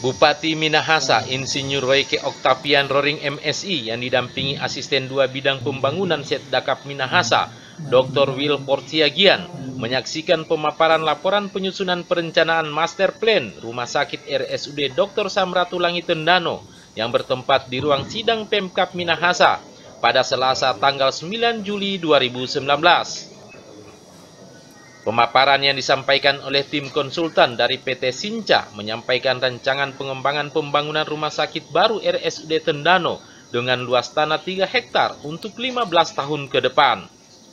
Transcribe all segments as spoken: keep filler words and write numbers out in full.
Bupati Minahasa, Insinyur Royke Octavian Roring M Si yang didampingi Asisten dua Bidang Pembangunan Setdakap Minahasa, Doktor Will Portiagian, menyaksikan pemaparan laporan penyusunan perencanaan Master Plan Rumah Sakit R S U D Doktor Samratulangi Tondano yang bertempat di ruang sidang Pemkab Minahasa pada Selasa tanggal sembilan Juli dua ribu sembilan belas. Pemaparan yang disampaikan oleh tim konsultan dari P T Sinca menyampaikan rancangan pengembangan pembangunan rumah sakit baru R S U D Tondano dengan luas tanah tiga hektar untuk lima belas tahun ke depan.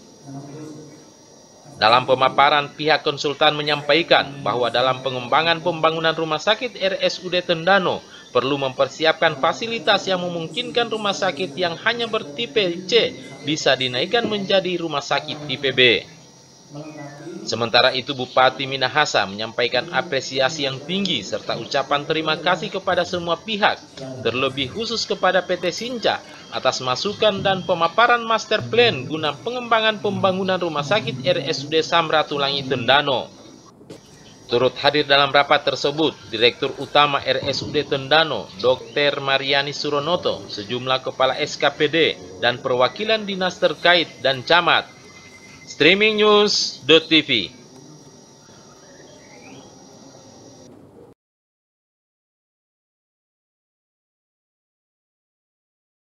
Dalam pemaparan, pihak konsultan menyampaikan bahwa dalam pengembangan pembangunan rumah sakit R S U D Tondano perlu mempersiapkan fasilitas yang memungkinkan rumah sakit yang hanya bertipe C bisa dinaikkan menjadi rumah sakit tipe B. Sementara itu, Bupati Minahasa menyampaikan apresiasi yang tinggi serta ucapan terima kasih kepada semua pihak, terlebih khusus kepada P T Sinca atas masukan dan pemaparan master plan guna pengembangan pembangunan rumah sakit R S U D Samratulangi Tondano. Turut hadir dalam rapat tersebut Direktur Utama R S U D Tondano, Dokter Mariani Suronoto, sejumlah kepala S K P D dan perwakilan dinas terkait dan camat. Streaming News dot T V